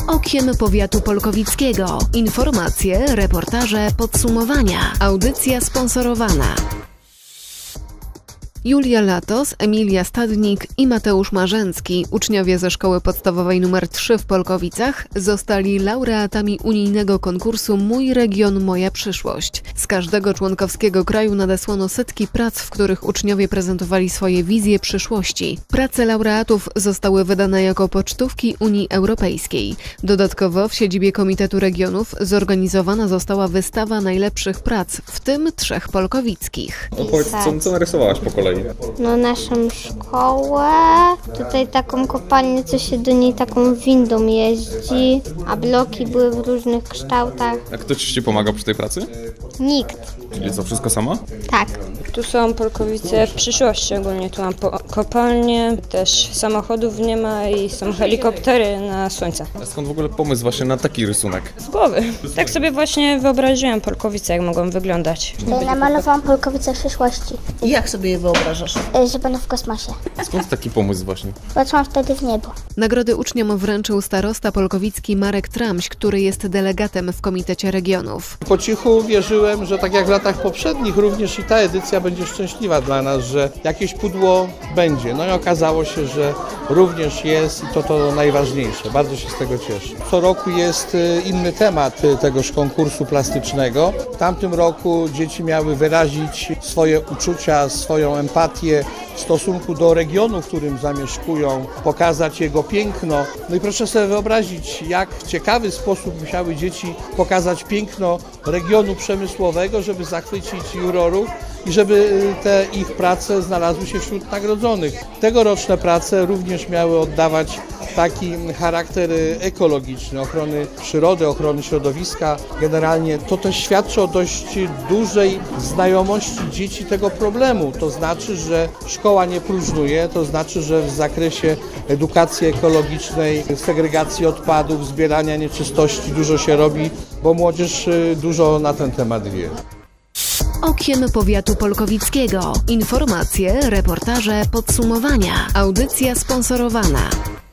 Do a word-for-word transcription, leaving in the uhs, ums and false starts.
Okiem powiatu polkowickiego. Informacje, reportaże, podsumowania. Audycja sponsorowana. Julia Latos, Emilia Stadnik i Mateusz Marzęcki, uczniowie ze szkoły podstawowej numer trzy w Polkowicach, zostali laureatami unijnego konkursu Mój region, moja przyszłość. Z każdego członkowskiego kraju nadesłano setki prac, w których uczniowie prezentowali swoje wizje przyszłości. Prace laureatów zostały wydane jako pocztówki Unii Europejskiej. Dodatkowo w siedzibie Komitetu Regionów zorganizowana została wystawa najlepszych prac, w tym trzech polkowickich. Opowiedz, co, co narysowałaś po kolei? No naszą szkołę, tutaj taką kopalnię, co się do niej taką windą jeździ, a bloki były w różnych kształtach. A ktoś ci pomagał przy tej pracy? Nikt. Czyli co, wszystko sama? Tak. Tu są Polkowice w przyszłości, ogólnie tu mam kopalnię, też samochodów nie ma i są helikoptery na słońce. A skąd w ogóle pomysł właśnie na taki rysunek? Z głowy. Tak sobie właśnie wyobraziłem Polkowice, jak mogą wyglądać. Namalowałam Polkowice w przyszłości, I jak sobie je wyobrażasz? że będą w kosmosie. Skąd taki pomysł właśnie? Patrzyłam wtedy w niebo. Nagrody uczniom wręczył starosta polkowicki Marek Tramś, który jest delegatem w Komitecie Regionów. Po cichu wierzyłem, że tak jak w latach poprzednich, również i ta edycja będzie szczęśliwa dla nas, że jakieś pudło będzie. No i okazało się, że również jest i to to najważniejsze. Bardzo się z tego cieszę. Co roku jest inny temat tegoż konkursu plastycznego. W tamtym roku dzieci miały wyrazić swoje uczucia, swoją empatię w stosunku do regionu, w którym zamieszkują, pokazać jego piękno. No i proszę sobie wyobrazić, jak w ciekawy sposób musiały dzieci pokazać piękno regionu przemysłowego, żeby zachwycić jurorów i żeby te ich prace znalazły się wśród nagrodzonych. Tegoroczne prace również miały oddawać taki charakter ekologiczny, ochrony przyrody, ochrony środowiska. Generalnie to też świadczy o dość dużej znajomości dzieci tego problemu. To znaczy, że szkoła nie próżnuje, to znaczy, że w zakresie edukacji ekologicznej, segregacji odpadów, zbierania nieczystości dużo się robi, bo młodzież dużo na ten temat wie. Okiem powiatu polkowickiego. Informacje, reportaże, podsumowania. Audycja sponsorowana.